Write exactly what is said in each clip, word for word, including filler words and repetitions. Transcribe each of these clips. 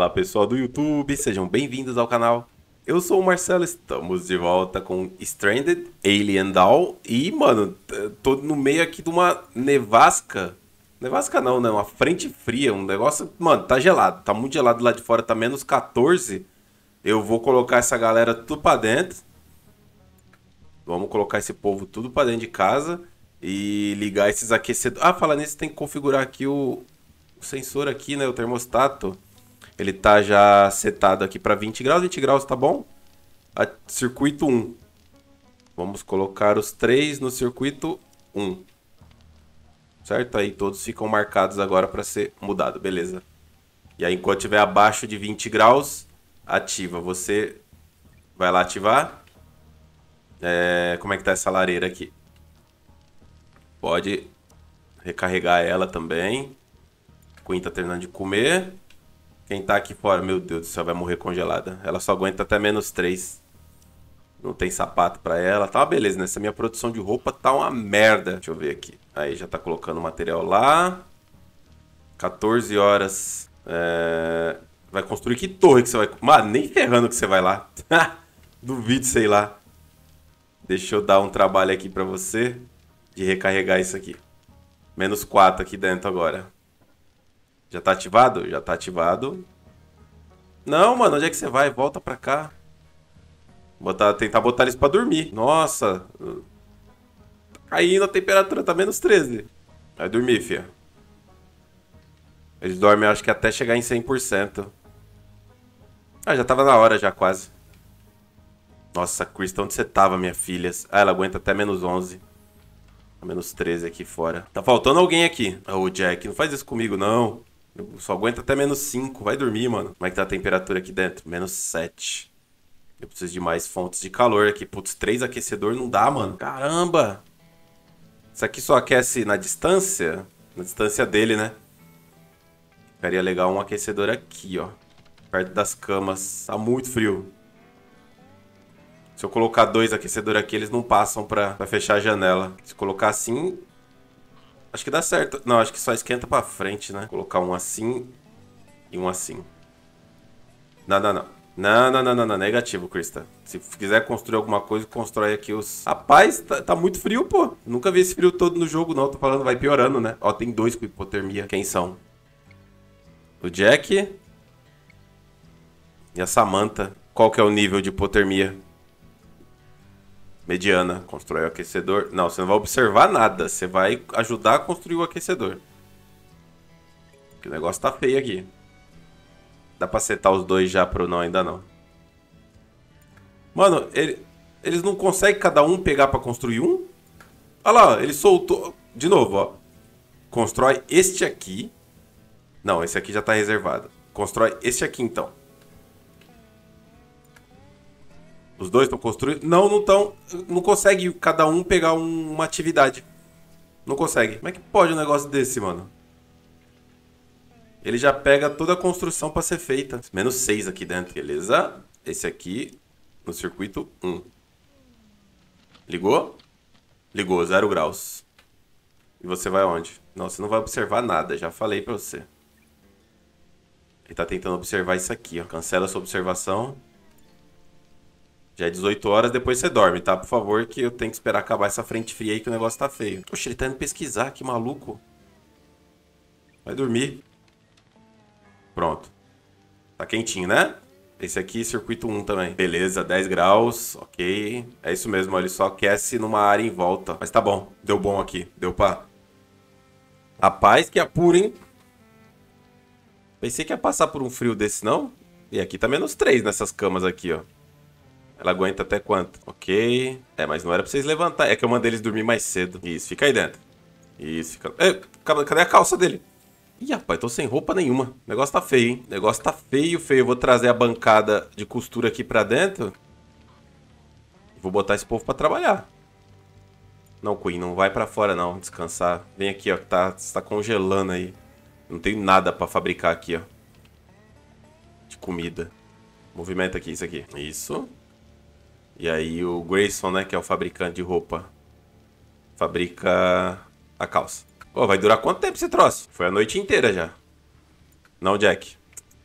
Fala pessoal do YouTube, sejam bem-vindos ao canal. Eu sou o Marcelo, estamos de volta com Stranded, Alien Dawn. E, mano, tô no meio aqui de uma nevasca. Nevasca não, né? Uma frente fria, um negócio... Mano, tá gelado, tá muito gelado lá de fora, tá menos quatorze. Eu vou colocar essa galera tudo pra dentro. Vamos colocar esse povo tudo pra dentro de casa e ligar esses aquecedores. Ah, falar nisso, tem que configurar aqui o, o sensor aqui, né? O termostato. Ele tá já setado aqui para vinte graus. vinte graus tá bom? A, circuito um. Vamos colocar os três no circuito um. Certo? Aí todos ficam marcados agora para ser mudado. Beleza. E aí enquanto estiver abaixo de vinte graus, ativa. Você vai lá ativar. É, como é que tá essa lareira aqui? Pode recarregar ela também. Queen tá terminando de comer. Quem tá aqui fora, meu Deus do céu, vai morrer congelada. Ela só aguenta até menos três. Não tem sapato pra ela. Tá uma beleza, né? Essa minha produção de roupa tá uma merda. Deixa eu ver aqui. Aí já tá colocando o material lá. quatorze horas. É... Vai construir que torre que você vai... Mano, nem ferrando que você vai lá. Duvido, sei lá. Deixa eu dar um trabalho aqui pra você. De recarregar isso aqui. Menos quatro aqui dentro agora. Já tá ativado? Já tá ativado. Não, mano, onde é que você vai? Volta pra cá. Botar, tentar botar eles pra dormir. Nossa. Tá caindo a temperatura, tá menos treze. Vai dormir, fia. Eles dormem, acho que até chegar em cem por cento. Ah, já tava na hora já, quase. Nossa, Krista, onde você tava, minha filha? Ah, ela aguenta até menos onze. Menos treze aqui fora. Tá faltando alguém aqui. Ô, Jack, não faz isso comigo, não. Eu só aguenta até menos cinco. Vai dormir, mano. Como é que tá a temperatura aqui dentro? Menos sete. Eu preciso de mais fontes de calor aqui. Putz, três aquecedores não dá, mano. Caramba! Isso aqui só aquece na distância? Na distância dele, né? Ficaria legal um aquecedor aqui, ó. Perto das camas. Tá muito frio. Se eu colocar dois aquecedores aqui, eles não passam pra, pra fechar a janela. Se colocar assim... Acho que dá certo. Não, acho que só esquenta pra frente, né? Colocar um assim e um assim. Não, não, não. Não, não, não, não, não. Negativo, Krista. Se quiser construir alguma coisa, constrói aqui os... Rapaz, tá, tá muito frio, pô. Nunca vi esse frio todo no jogo, não. Tô falando, vai piorando, né? Ó, tem dois com hipotermia. Quem são? O Jack e a Samantha. Qual que é o nível de hipotermia? Mediana. Constrói o aquecedor. Não, você não vai observar nada. Você vai ajudar a construir o aquecedor. Porque o negócio tá feio aqui. Dá pra setar os dois já pro não, ainda não. Mano, ele, eles não conseguem cada um pegar pra construir um? Olha lá, ó, ele soltou. De novo, ó. Constrói este aqui. Não, esse aqui já tá reservado. Constrói este aqui, então. Os dois estão construindo? Não, não estão. Não consegue cada um pegar um, uma atividade. Não consegue. Como é que pode um negócio desse, mano? Ele já pega toda a construção para ser feita. Menos seis aqui dentro, beleza? Esse aqui no circuito um. Ligou? Ligou, zero graus. E você vai aonde? Não, você não vai observar nada, já falei para você. Ele tá tentando observar isso aqui, ó. Cancela sua observação. Já é dezoito horas, depois você dorme, tá? Por favor, que eu tenho que esperar acabar essa frente fria aí que o negócio tá feio. Poxa, ele tá indo pesquisar, que maluco. Vai dormir. Pronto. Tá quentinho, né? Esse aqui, circuito um também. Beleza, dez graus, ok. É isso mesmo, ele só aquece numa área em volta. Mas tá bom, deu bom aqui. Deu pra... Rapaz, que apuro, hein? Pensei que ia passar por um frio desse, não? E aqui tá menos três nessas camas aqui, ó. Ela aguenta até quanto? Ok. É, mas não era pra vocês levantar. É que eu mandei eles dormir mais cedo. Isso, fica aí dentro. Isso, fica... É, cadê a calça dele? Ih, rapaz, tô sem roupa nenhuma. O negócio tá feio, hein? O negócio tá feio, feio. Eu vou trazer a bancada de costura aqui pra dentro. Vou botar esse povo pra trabalhar. Não, Queen, não vai pra fora, não. Descansar. Vem aqui, ó, que tá, tá congelando aí. Não tem nada pra fabricar aqui, ó. De comida. Movimenta aqui, isso aqui. Isso. E aí o Grayson, né, que é o fabricante de roupa, fabrica a calça. Pô, vai durar quanto tempo esse troço? Foi a noite inteira já. Não, Jack.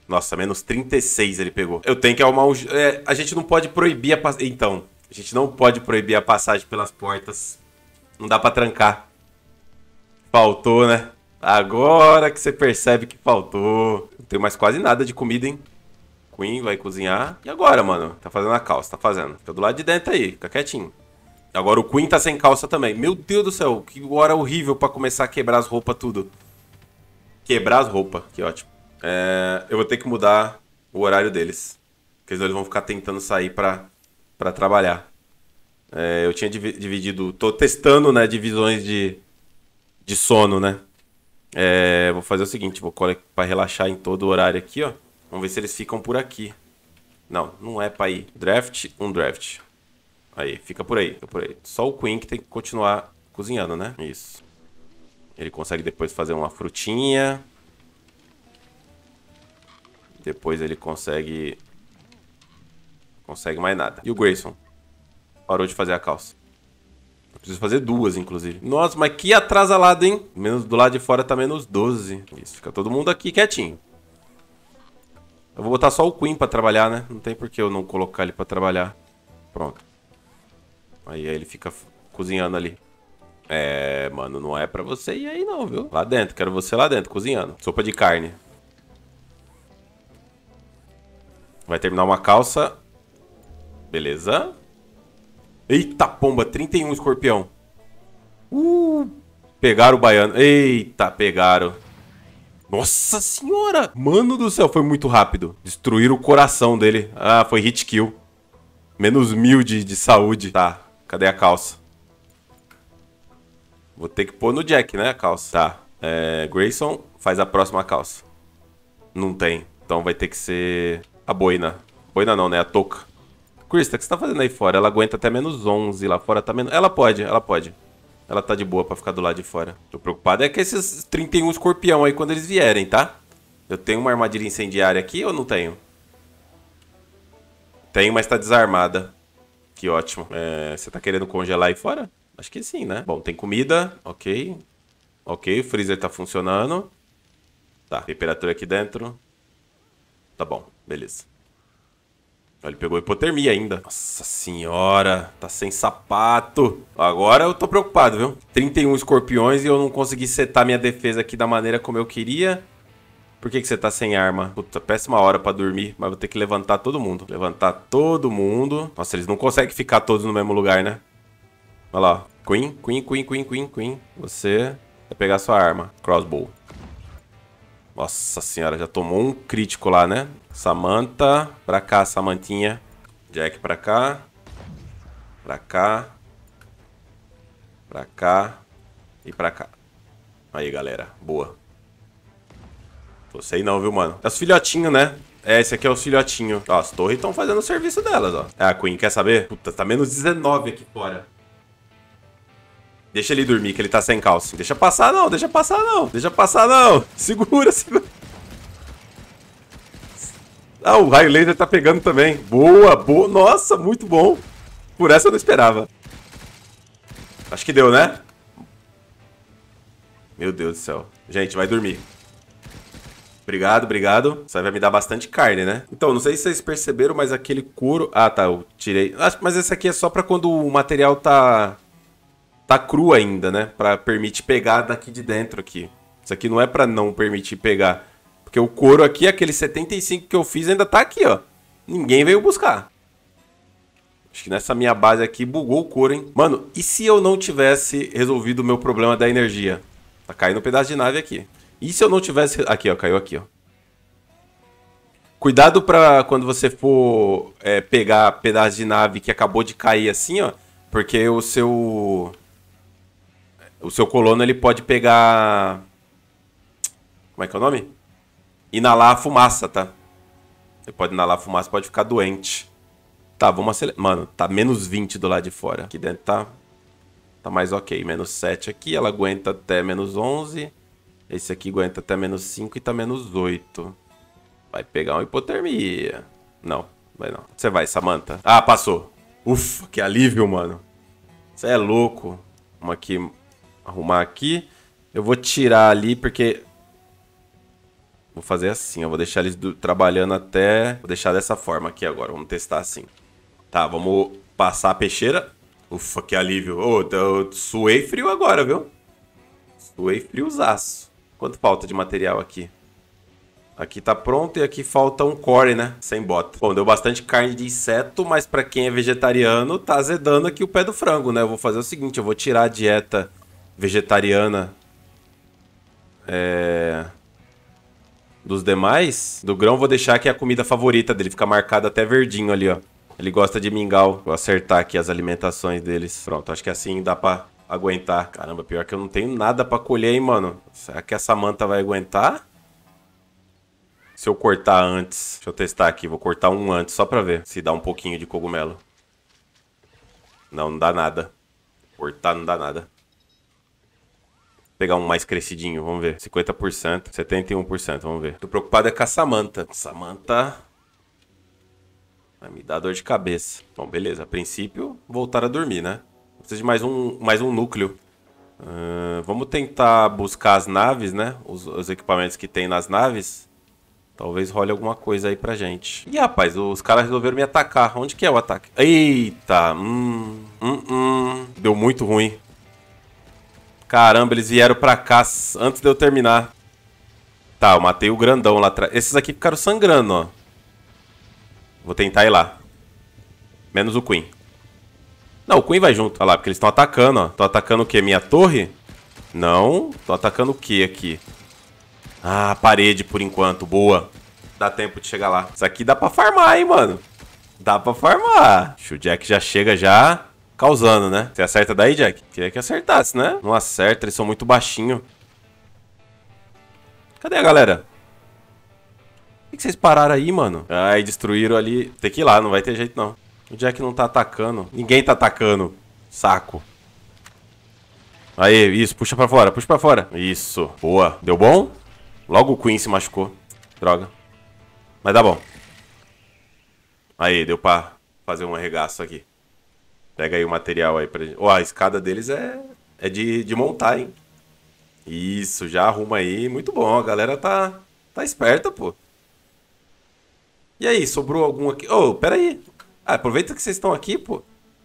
Nossa, menos trinta e seis ele pegou. Eu tenho que arrumar um... É, a gente não pode proibir a passagem... Então, a gente não pode proibir a passagem pelas portas. Não dá pra trancar. Faltou, né? Agora que você percebe que faltou. Não tem mais quase nada de comida, hein? Queen vai cozinhar. E agora, mano? Tá fazendo a calça, tá fazendo. Fica do lado de dentro aí, fica quietinho. Agora o Queen tá sem calça também. Meu Deus do céu, que hora horrível pra começar a quebrar as roupas tudo. Quebrar as roupas, que ótimo. É, eu vou ter que mudar o horário deles. Porque senão eles vão ficar tentando sair pra, pra trabalhar. É, eu tinha dividido... Tô testando, né, divisões de, de sono, né? É, vou fazer o seguinte, vou colocar pra relaxar em todo o horário aqui, ó. Vamos ver se eles ficam por aqui. Não, não é pra ir. Draft, um draft. Aí, fica por aí, fica por aí. Só o Queen que tem que continuar cozinhando, né? Isso. Ele consegue depois fazer uma frutinha. Depois ele consegue... Consegue mais nada. E o Grayson? Parou de fazer a calça. Eu preciso fazer duas, inclusive. Nossa, mas que atrasalado, hein? Menos do lado de fora tá menos doze. Isso, fica todo mundo aqui quietinho. Eu vou botar só o Queen pra trabalhar, né? Não tem por que eu não colocar ele pra trabalhar. Pronto. Aí, aí ele fica cozinhando ali. É, mano, não é pra você ir aí não, viu? Lá dentro, quero você lá dentro, cozinhando. Sopa de carne. Vai terminar uma calça. Beleza. Eita pomba, trinta e um escorpião. Uh, pegaram o baiano. Eita, pegaram. Nossa senhora. Mano do céu, foi muito rápido. Destruíram o coração dele. Ah, foi hit kill. Menos mil de, de saúde. Tá, cadê a calça? Vou ter que pôr no Jack, né, a calça. Tá, é, Grayson faz a próxima calça. Não tem. Então vai ter que ser a boina. Boina não, né, a touca. Krista, o que você tá fazendo aí fora? Ela aguenta até menos onze. Lá fora tá menos... Ela pode, ela pode. Ela tá de boa pra ficar do lado de fora. Tô preocupado é que esses trinta e um escorpião aí quando eles vierem, tá? Eu tenho uma armadilha incendiária aqui ou não tenho? Tenho, mas tá desarmada. Que ótimo. É, você tá querendo congelar aí fora? Acho que sim, né? Bom, tem comida. Ok. Ok, o freezer tá funcionando. Tá, temperatura aqui dentro. Tá bom, beleza. Ele pegou hipotermia ainda. Nossa senhora, tá sem sapato. Agora eu tô preocupado, viu? trinta e um escorpiões e eu não consegui setar minha defesa aqui da maneira como eu queria. Por que que você tá sem arma? Puta, péssima hora pra dormir, mas vou ter que levantar todo mundo. Levantar todo mundo. Nossa, eles não conseguem ficar todos no mesmo lugar, né? Olha lá. Queen, Queen, Queen, Queen, Queen, Queen. Você vai pegar sua arma. Crossbow. Nossa senhora, já tomou um crítico lá, né? Samantha, pra cá, Samantinha. Jack pra cá. Pra cá. Pra cá. E pra cá. Aí, galera. Boa. Tô sei não, viu, mano? É os filhotinhos, né? É, esse aqui é os filhotinhos. Ó, as torres estão fazendo o serviço delas, ó. É, a Queen, quer saber? Puta, tá menos dezenove aqui fora. Deixa ele dormir, que ele tá sem calça. Deixa passar não, deixa passar não. Deixa passar não. Segura, segura. Ah, o raio laser tá pegando também. Boa, boa. Nossa, muito bom. Por essa eu não esperava. Acho que deu, né? Meu Deus do céu. Gente, vai dormir. Obrigado, obrigado. Isso aí vai me dar bastante carne, né? Então, não sei se vocês perceberam, mas aquele couro... Ah, tá, eu tirei. Mas esse aqui é só pra quando o material tá... Tá cru ainda, né? Pra permitir pegar daqui de dentro aqui. Isso aqui não é pra não permitir pegar. Porque o couro aqui, aquele setenta e cinco que eu fiz, ainda tá aqui, ó. Ninguém veio buscar. Acho que nessa minha base aqui bugou o couro, hein? Mano, e se eu não tivesse resolvido o meu problema da energia? Tá caindo um pedaço de nave aqui. E se eu não tivesse... Aqui, ó. Caiu aqui, ó. Cuidado pra quando você for é, pegar pedaço de nave que acabou de cair assim, ó. Porque o seu... O seu colono, ele pode pegar... Como é que é o nome? Inalar a fumaça, tá? Ele pode inalar a fumaça, pode ficar doente. Tá, vamos acelerar. Mano, tá menos vinte do lado de fora. Aqui dentro tá... Tá mais ok. Menos sete aqui, ela aguenta até menos onze. Esse aqui aguenta até menos cinco e tá menos oito. Vai pegar uma hipotermia. Não, vai não. Você vai, Samantha. Ah, passou. Ufa, que alívio, mano. Você é louco. Vamos aqui... Arrumar aqui. Eu vou tirar ali porque... Vou fazer assim, eu vou deixar eles do... trabalhando até... Vou deixar dessa forma aqui agora, vamos testar assim. Tá, vamos passar a peixeira. Ufa, que alívio. Ô, oh, eu suei frio agora, viu? Suei friozaço. Quanto falta de material aqui? Aqui tá pronto e aqui falta um core, né? Sem bota. Bom, deu bastante carne de inseto, mas pra quem é vegetariano, tá azedando aqui o pé do frango, né? Eu vou fazer o seguinte, eu vou tirar a dieta vegetariana é... dos demais. Do grão, vou deixar aqui a comida favorita dele. Fica marcado até verdinho ali, ó. Ele gosta de mingau. Vou acertar aqui as alimentações deles. Pronto, acho que assim dá pra aguentar. Caramba, pior que eu não tenho nada pra colher, hein, mano. Será que essa manta vai aguentar? Se eu cortar antes... Deixa eu testar aqui. Vou cortar um antes só pra ver se dá um pouquinho de cogumelo. Não, não dá nada. Cortar não dá nada. Vou pegar um mais crescidinho, vamos ver. cinquenta por cento, setenta e um por cento, vamos ver. Tô preocupado é com essa manta. Essa manta... vai me dar dor de cabeça. Bom, beleza. A princípio, voltar a dormir, né? Preciso de mais um, mais um núcleo. Uh, vamos tentar buscar as naves, né? Os, os equipamentos que tem nas naves. Talvez role alguma coisa aí pra gente. Ih, rapaz, os caras resolveram me atacar. Onde que é o ataque? Eita! Hum, hum, hum. Deu muito ruim. Caramba, eles vieram pra cá antes de eu terminar. Tá, eu matei o grandão lá atrás. Esses aqui ficaram sangrando, ó. Vou tentar ir lá. Menos o Queen. Não, o Queen vai junto. Olha lá, porque eles estão atacando, ó. Estão atacando o quê? Minha torre? Não. Estão atacando o quê aqui? Ah, parede por enquanto. Boa. Dá tempo de chegar lá. Isso aqui dá pra farmar, hein, mano. Dá pra farmar. O Jack já chega já causando, né? Você acerta daí, Jack? Queria que acertasse, né? Não acerta, eles são muito baixinhos. Cadê a galera? Por que vocês pararam aí, mano? Ai, destruíram ali. Tem que ir lá, não vai ter jeito, não. O Jack não tá atacando. Ninguém tá atacando. Saco. Aí, isso. Puxa pra fora, puxa pra fora. Isso. Boa. Deu bom? Logo o Queen se machucou. Droga. Mas dá bom. Aí, deu pra fazer um arregaço aqui. Pega aí o material aí pra gente. Ó, oh, a escada deles é, é de, de montar, hein? Isso, já arruma aí. Muito bom, a galera tá, tá esperta, pô. E aí, sobrou algum aqui? Ô, oh, pera aí. Ah, aproveita que vocês estão aqui, pô.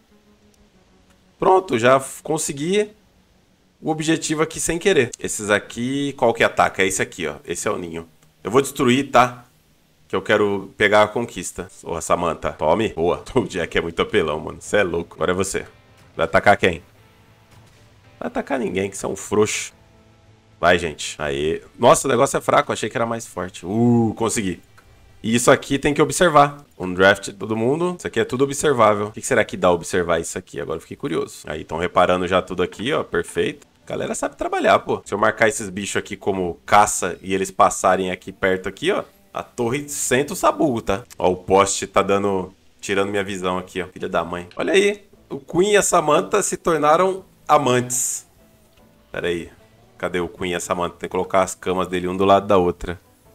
Pronto, já consegui o objetivo aqui sem querer. Esses aqui, qual que ataca? É esse aqui, ó. Esse é o ninho. Eu vou destruir, tá? Que eu quero pegar a conquista. Ô, Samantha, tome. Boa. O Jack é muito apelão, mano. Você é louco. Agora é você. Vai atacar quem? Vai atacar ninguém, que você é um frouxo. Vai, gente. Aí. Nossa, o negócio é fraco. Achei que era mais forte. Uh, consegui. E isso aqui tem que observar. Um draft de todo mundo. Isso aqui é tudo observável. O que será que dá observar isso aqui? Agora eu fiquei curioso. Aí, estão reparando já tudo aqui, ó. Perfeito. A galera sabe trabalhar, pô. Se eu marcar esses bichos aqui como caça e eles passarem aqui perto aqui, ó. A torre senta o sabugo, tá? Ó, o poste tá dando... tirando minha visão aqui, ó. Filha da mãe. Olha aí. O Queen e a Samantha se tornaram amantes. Pera aí. Cadê o Queen e a Samantha? Tem que colocar as camas dele um do lado da outra.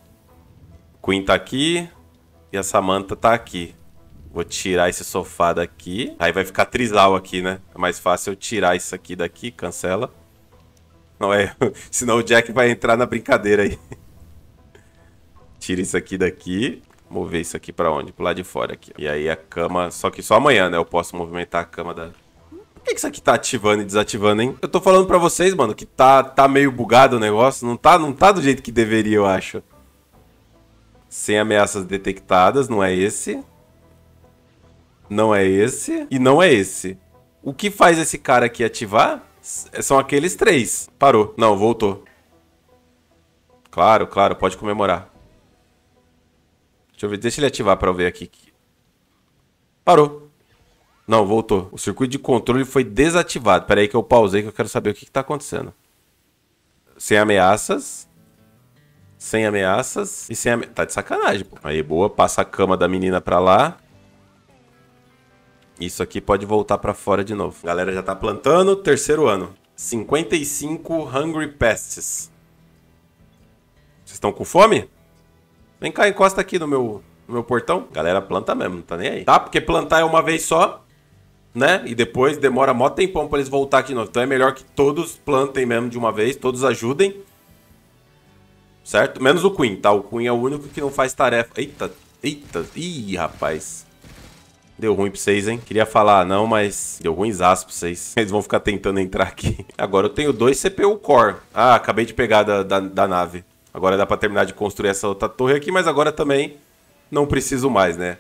O Queen tá aqui. E a Samantha tá aqui. Vou tirar esse sofá daqui. Aí vai ficar trisal aqui, né? É mais fácil eu tirar isso aqui daqui. Cancela. Não é... Senão o Jack vai entrar na brincadeira aí. Tira isso aqui daqui. Mover isso aqui pra onde? Pro lado de fora aqui. E aí a cama... Só que só amanhã, né? Eu posso movimentar a cama da... Por que que isso aqui tá ativando e desativando, hein? Eu tô falando pra vocês, mano, que tá, tá meio bugado o negócio. Não tá, não tá do jeito que deveria, eu acho. Sem ameaças detectadas. Não é esse. Não é esse. E não é esse. O que faz esse cara aqui ativar são aqueles três. Parou. Não, voltou. Claro, claro. Pode comemorar. Deixa eu ver, deixa ele ativar pra eu ver aqui. Parou. Não, voltou. O circuito de controle foi desativado. Pera aí que eu pausei que eu quero saber o que, que tá acontecendo. Sem ameaças. Sem ameaças. E sem ameaças. Tá de sacanagem, pô. Aí, boa. Passa a cama da menina pra lá. Isso aqui pode voltar pra fora de novo. A galera já tá plantando. Terceiro ano. cinquenta e cinco Hungry Pests. Vocês estão com fome? Vem cá, encosta aqui no meu, no meu portão. Galera, planta mesmo, não tá nem aí. Tá? Porque plantar é uma vez só, né? E depois demora mó tempão pra eles voltar aqui de novo. Então é melhor que todos plantem mesmo de uma vez, todos ajudem. certo? Menos o Queen, tá? O Queen é o único que não faz tarefa. Eita, eita. Ih, rapaz. Deu ruim pra vocês, hein? Queria falar não, mas deu ruimzaço pra vocês. Eles vão ficar tentando entrar aqui. Agora eu tenho dois C P U Core. Ah, acabei de pegar da, da, da nave. Agora dá pra terminar de construir essa outra torre aqui, mas agora também não preciso mais, né?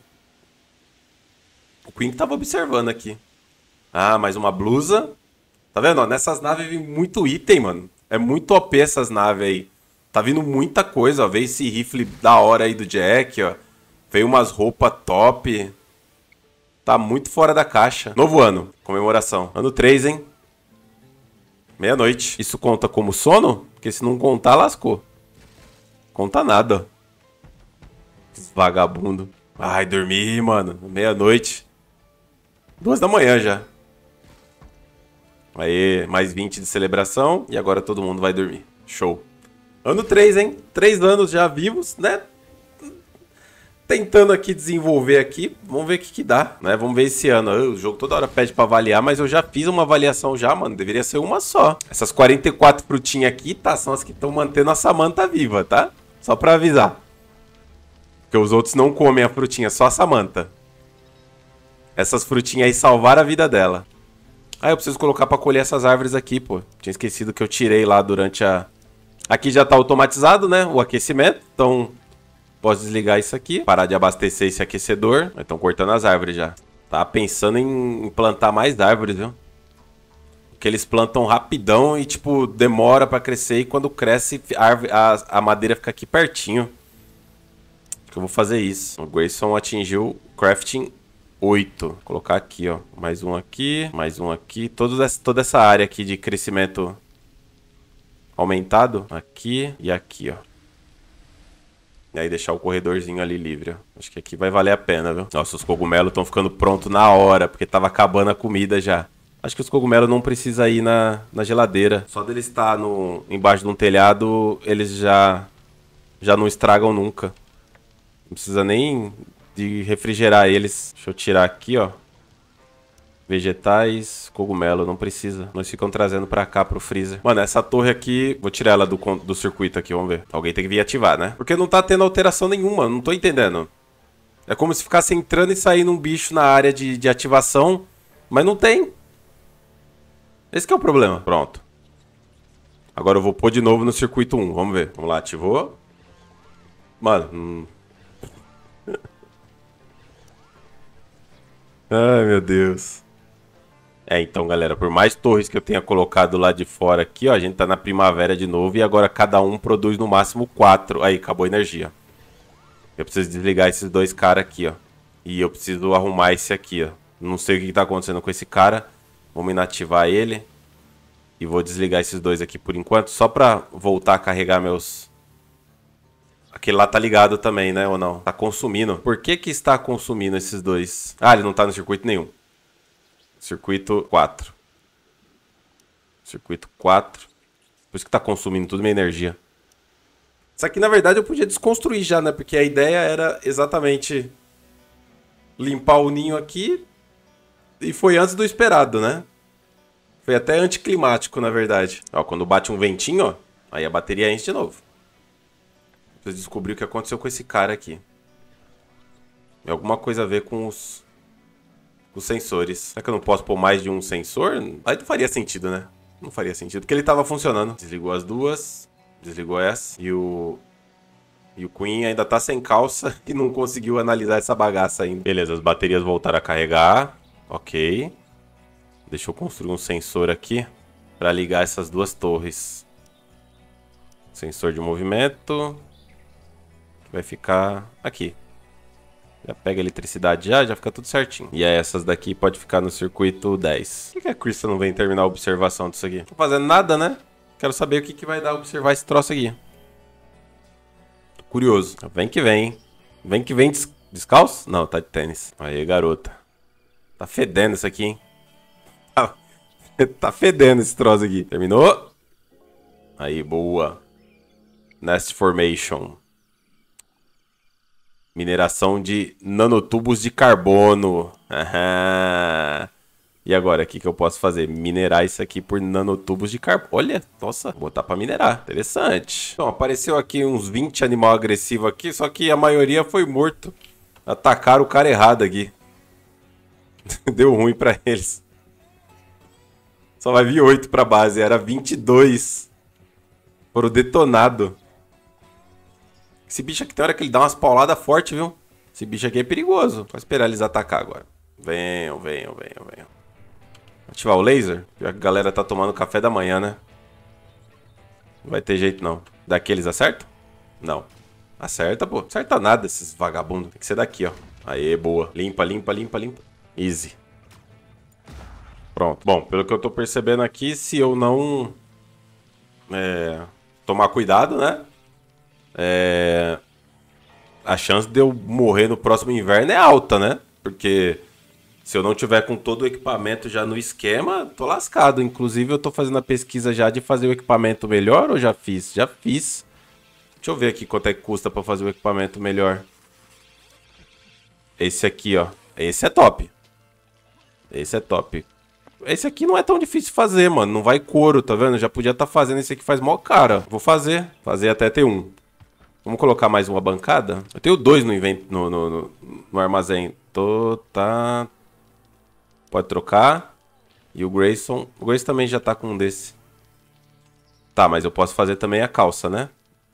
O Queen tava observando aqui. Ah, mais uma blusa. Tá vendo? Ó, nessas naves vem muito item, mano. É muito O P essas naves aí. Tá vindo muita coisa, ó. Veio esse rifle da hora aí do Jack, ó. Veio umas roupas top. Tá muito fora da caixa. Novo ano. Comemoração. Ano três, hein? Meia-noite. Isso conta como sono? Porque se não contar, lascou. Conta nada. Vagabundo. Ai, dormi, mano. Meia-noite. Duas da manhã já. Aí, mais vinte de celebração. E agora todo mundo vai dormir. Show. Ano três, hein? Três anos já vivos, né? Tentando aqui desenvolver aqui. Vamos ver o que que dá, né? Vamos ver esse ano. O jogo toda hora pede pra avaliar, mas eu já fiz uma avaliação já, mano. Deveria ser uma só. Essas quarenta e quatro frutinhas aqui, tá? São as que estão mantendo a Samantha viva, tá? Só pra avisar. Porque os outros não comem a frutinha, só a Samantha. Essas frutinhas aí salvaram a vida dela. Ah, eu preciso colocar pra colher essas árvores aqui, pô. Tinha esquecido que eu tirei lá durante a... Aqui já tá automatizado, né? O aquecimento. Então, posso desligar isso aqui. Parar de abastecer esse aquecedor. Estão cortando as árvores já. Tava pensando em plantar mais árvores, viu? Porque eles plantam rapidão e, tipo, demora pra crescer. E quando cresce, a, árvore, a, a madeira fica aqui pertinho. Acho que eu vou fazer isso. O Grayson atingiu crafting oito. Vou colocar aqui, ó. Mais um aqui, mais um aqui. Toda essa, toda essa área aqui de crescimento aumentado. Aqui e aqui, ó. E aí deixar o corredorzinho ali livre, ó. Acho que aqui vai valer a pena, viu? Nossa, os cogumelos estão ficando prontos na hora, porque tava acabando a comida já. Acho que os cogumelos não precisam ir na, na geladeira. Só deles estar no, embaixo de um telhado, eles já, já não estragam nunca. Não precisa nem de refrigerar eles. Deixa eu tirar aqui, ó. Vegetais, cogumelo, não precisa. Nós ficam trazendo pra cá, pro freezer. Mano, essa torre aqui... Vou tirar ela do, do circuito aqui, vamos ver. Alguém tem que vir ativar, né? Porque não tá tendo alteração nenhuma, não tô entendendo. É como se ficasse entrando e saindo um bicho na área de, de ativação, mas não tem. Esse que é o problema. Pronto. Agora eu vou pôr de novo no circuito um, vamos ver. Vamos lá, ativou. Mano, hum... Ai, meu Deus. É, então, galera, por mais torres que eu tenha colocado lá de fora aqui, ó, a gente tá na primavera de novo e agora cada um produz no máximo quatro. Aí, acabou a energia. Eu preciso desligar esses dois caras aqui, ó. E eu preciso arrumar esse aqui, ó. Não sei o que tá acontecendo com esse cara. Vamos inativar ele. E vou desligar esses dois aqui por enquanto, só pra voltar a carregar meus... Aquele lá tá ligado também, né? Ou não? Tá consumindo. Por que que está consumindo esses dois? Ah, ele não tá no circuito nenhum. Circuito quatro. Circuito quatro. Por isso que tá consumindo tudo minha energia. Isso aqui, na verdade, eu podia desconstruir já, né? Porque a ideia era exatamente limpar o ninho aqui. E foi antes do esperado, né? Foi até anticlimático, na verdade. Ó, quando bate um ventinho, ó. Aí a bateria enche de novo. Preciso descobrir o que aconteceu com esse cara aqui. Tem alguma coisa a ver com os, os sensores. Será que eu não posso pôr mais de um sensor? Aí não faria sentido, né? Não faria sentido, porque ele tava funcionando. Desligou as duas. Desligou essa. E o... E o Queen ainda tá sem calça e não conseguiu analisar essa bagaça ainda. Beleza, as baterias voltaram a carregar. Ok. Deixa eu construir um sensor aqui para ligar essas duas torres. Sensor de movimento. Vai ficar aqui. Já pega a eletricidade já, já fica tudo certinho. E aí essas daqui pode ficar no circuito dez. Por que a Crystal não vem terminar a observação disso aqui? Não tô fazendo nada, né? Quero saber o que, que vai dar observar esse troço aqui. Tô curioso. Vem que vem, hein? Vem que vem des descalço? Não, tá de tênis. Aí, garota. Tá fedendo isso aqui, hein? Tá fedendo esse troço aqui. Terminou? Aí, boa. Nest Formation. Mineração de nanotubos de carbono. Aham. E agora, o que, que eu posso fazer? Minerar isso aqui por nanotubos de carbono. Olha, nossa, vou botar pra minerar. Interessante. Então, apareceu aqui uns vinte animal agressivo aqui, só que a maioria foi morto. Atacaram o cara errado aqui. Deu ruim pra eles. Só vai vir oito pra base, era vinte e dois. Foram detonados. Esse bicho aqui tem hora que ele dá umas pauladas fortes, viu? Esse bicho aqui é perigoso. Vou esperar eles atacar agora. Venham, venham, venham, venham. Ativar o laser? Já que a galera tá tomando café da manhã, né? Não vai ter jeito, não. Daqui eles acertam? Não. Acerta, pô. Acerta nada esses vagabundos. Tem que ser daqui, ó. Aê, boa. Limpa, limpa, limpa, limpa. Easy. Pronto. Bom, pelo que eu tô percebendo aqui, se eu não... É, tomar cuidado, né? É, a chance de eu morrer no próximo inverno é alta, né? Porque... se eu não tiver com todo o equipamento já no esquema, tô lascado. Inclusive, eu tô fazendo a pesquisa já de fazer o equipamento melhor ou já fiz? Já fiz. Deixa eu ver aqui quanto é que custa pra fazer o equipamento melhor. Esse aqui, ó. Esse é top. Esse é top. Esse aqui não é tão difícil de fazer, mano. Não vai couro, tá vendo? Já podia estar tá fazendo esse aqui faz mó cara. Vou fazer. Fazer até ter um. Vamos colocar mais uma bancada? Eu tenho dois no, invent... no, no, no, no armazém. Tô... tá... Pode trocar. E o Grayson... O Grayson também já tá com um desse. Tá, mas eu posso fazer também a calça, né?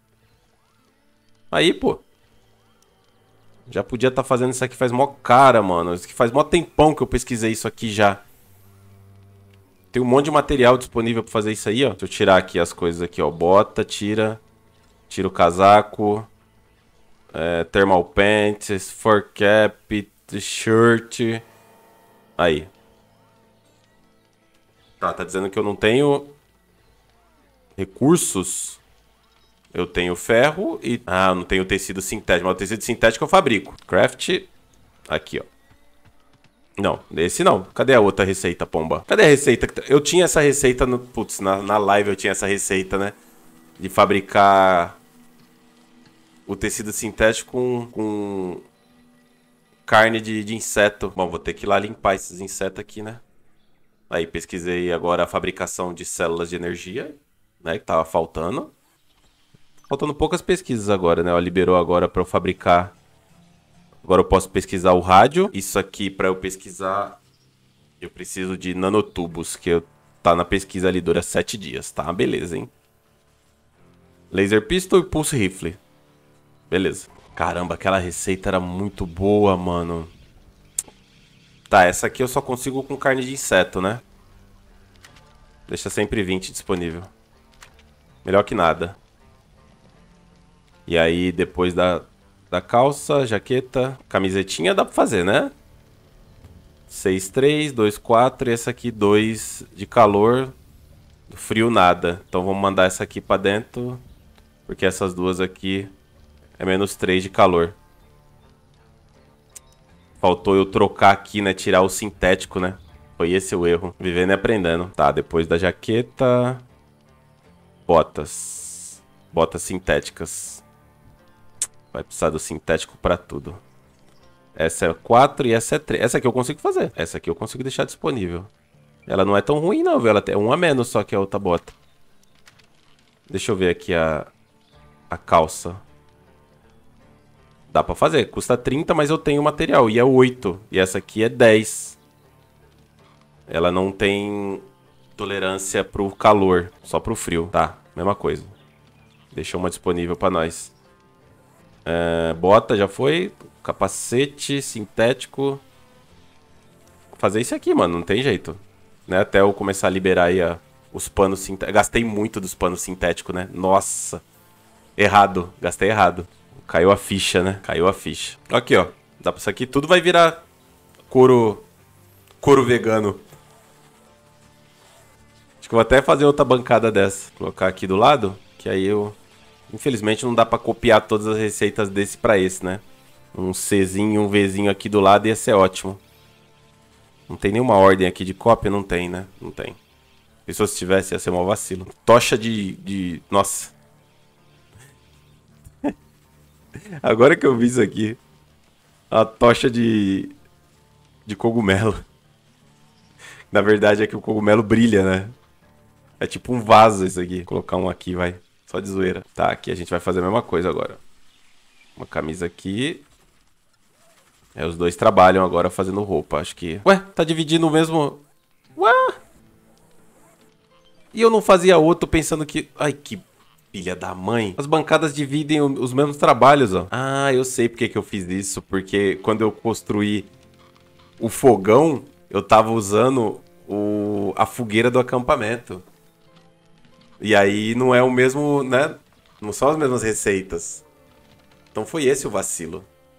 Aí, pô. Já podia estar tá fazendo isso aqui faz mó cara, mano. Isso aqui faz mó tempão que eu pesquisei isso aqui já. Tem um monte de material disponível pra fazer isso aí, ó. Deixa eu tirar aqui as coisas aqui, ó. Bota, tira. Tira o casaco. É, thermal pants, fur cap, shirt... Aí. Tá, tá dizendo que eu não tenho recursos. Eu tenho ferro e... ah, eu não tenho tecido sintético. Mas o tecido sintético eu fabrico. Craft. Aqui, ó. Não, esse não. Cadê a outra receita, pomba? Cadê a receita? Eu tinha essa receita no... Putz, na, na live eu tinha essa receita, né? De fabricar o tecido sintético com... com... carne de, de inseto. Bom, vou ter que ir lá limpar esses insetos aqui, né? Aí pesquisei agora a fabricação de células de energia, né? Que tava faltando. Faltando poucas pesquisas agora, né? Ela liberou agora para eu fabricar. Agora eu posso pesquisar o rádio. Isso aqui para eu pesquisar, eu preciso de nanotubos, que eu tá na pesquisa ali, dura sete dias, tá? Beleza, hein? Laser pistol e pulse rifle. Beleza. Caramba, aquela receita era muito boa, mano. Tá, essa aqui eu só consigo com carne de inseto, né? Deixa sempre vinte disponível. Melhor que nada. E aí, depois da, da calça, jaqueta, camisetinha, dá pra fazer, né? seis, três, dois, quatro. E essa aqui, dois de calor. Do frio, nada. Então vamos mandar essa aqui pra dentro. Porque essas duas aqui... é menos três de calor. Faltou eu trocar aqui, né? Tirar o sintético, né? Foi esse o erro. Vivendo e aprendendo. Tá, depois da jaqueta... botas. Botas sintéticas. Vai precisar do sintético pra tudo. Essa é quatro e essa é três. Essa aqui eu consigo fazer. Essa aqui eu consigo deixar disponível. Ela não é tão ruim não, viu? Ela tem um a menos só que a outra bota. Deixa eu ver aqui a... a calça. Dá pra fazer. Custa trinta, mas eu tenho material. E é oito. E essa aqui é dez. Ela não tem tolerância pro calor. Só pro frio. Tá, mesma coisa. Deixa uma disponível pra nós. É, bota, já foi. Capacete sintético. Vou fazer isso aqui, mano. Não tem jeito. Né? Até eu começar a liberar aí a, os panos sintéticos. Gastei muito dos panos sintéticos, né? Nossa. Errado. Gastei errado. Caiu a ficha, né? Caiu a ficha. Aqui, ó. Dá pra isso aqui. Tudo vai virar couro... couro vegano. Acho que eu vou até fazer outra bancada dessa. Colocar aqui do lado. Que aí eu... infelizmente não dá pra copiar todas as receitas desse pra esse, né? Um Czinho, um Vzinho aqui do lado ia ser ótimo. Não tem nenhuma ordem aqui de cópia? Não tem, né? Não tem. Se se tivesse, ia ser um vacilo. Tocha de... de... nossa. Agora que eu vi isso aqui. A tocha de... de cogumelo. Na verdade é que o cogumelo brilha, né? É tipo um vaso isso aqui. Vou colocar um aqui, vai. Só de zoeira. Tá, aqui a gente vai fazer a mesma coisa agora. Uma camisa aqui. É, os dois trabalham agora fazendo roupa, acho que... Ué, tá dividindo o mesmo... Ué? E eu não fazia outro pensando que... Ai, que filha da mãe. As bancadas dividem os mesmos trabalhos, ó. Ah, eu sei porque que eu fiz isso. Porque quando eu construí o fogão, eu tava usando o... a fogueira do acampamento. E aí não é o mesmo, né? Não são as mesmas receitas. Então foi esse o vacilo.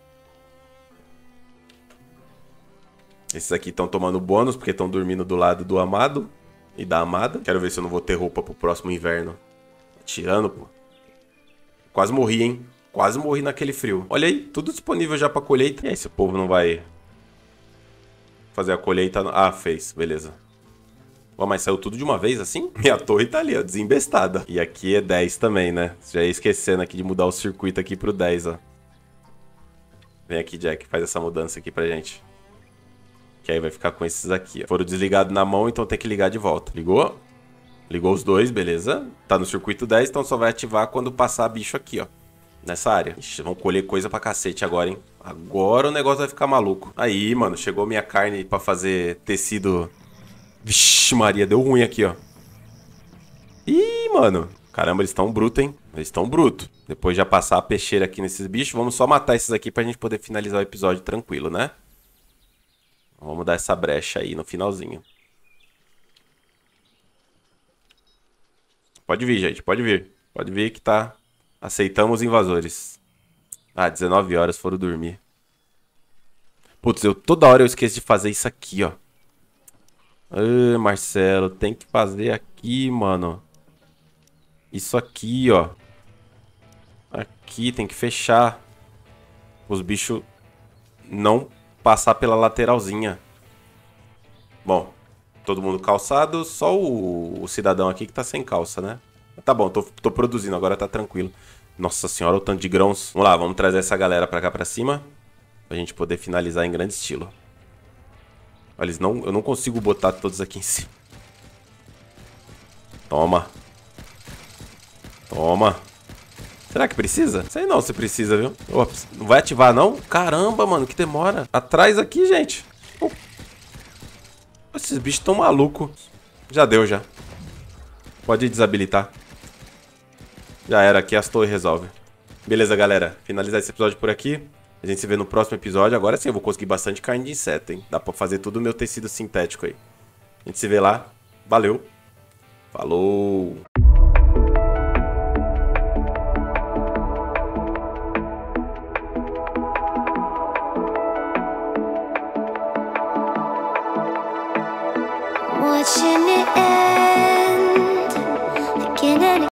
Esses aqui estão tomando bônus porque estão dormindo do lado do amado e da amada. Quero ver se eu não vou ter roupa pro próximo inverno. Tirando, pô. Quase morri, hein? Quase morri naquele frio. Olha aí, tudo disponível já pra colheita. E aí, esse povo não vai fazer a colheita... Ah, fez. Beleza. Ó, mas saiu tudo de uma vez assim? Minha torre tá ali, ó, desembestada. E aqui é dez também, né? Já ia esquecendo aqui de mudar o circuito aqui pro dez, ó. Vem aqui, Jack, faz essa mudança aqui pra gente. Que aí vai ficar com esses aqui, ó. Foram desligados na mão, então tem que ligar de volta. Ligou? Ligou os dois, beleza. Tá no circuito dez, então só vai ativar quando passar bicho aqui, ó. Nessa área. Ixi, vão colher coisa pra cacete agora, hein? Agora o negócio vai ficar maluco. Aí, mano, chegou minha carne pra fazer tecido... Vixe, Maria, deu ruim aqui, ó. Ih, mano. Caramba, eles estão brutos, hein? Eles estão brutos. Depois de já passar a peixeira aqui nesses bichos, vamos só matar esses aqui pra gente poder finalizar o episódio tranquilo, né? Vamos dar essa brecha aí no finalzinho. Pode vir, gente. Pode vir. Pode vir que tá... Aceitamos invasores. Ah, dezenove horas foram dormir. Putz, eu toda hora eu esqueço de fazer isso aqui, ó. Ah, Marcelo, tem que fazer aqui, mano. Isso aqui, ó. Aqui, tem que fechar. Os bichos não passar pela lateralzinha. Bom, todo mundo calçado. Só o, o cidadão aqui que tá sem calça, né? Tá bom, tô, tô produzindo, agora tá tranquilo. Nossa senhora, o tanto de grãos. Vamos lá, vamos trazer essa galera pra cá pra cima. Pra gente poder finalizar em grande estilo. Olha, eles não, eu não consigo botar todos aqui em cima. Toma. Toma. Será que precisa? Sei não se precisa, viu? Ops, não vai ativar, não? Caramba, mano, que demora. Atrás aqui, gente. Oh. Esses bichos tão malucos. Já deu, já. Pode desabilitar. Já era, aqui as torres resolve. Beleza, galera. Finalizar esse episódio por aqui. A gente se vê no próximo episódio. Agora sim eu vou conseguir bastante carne de inseto, hein? Dá pra fazer todo o meu tecido sintético aí. A gente se vê lá. Valeu. Falou. Watching it end.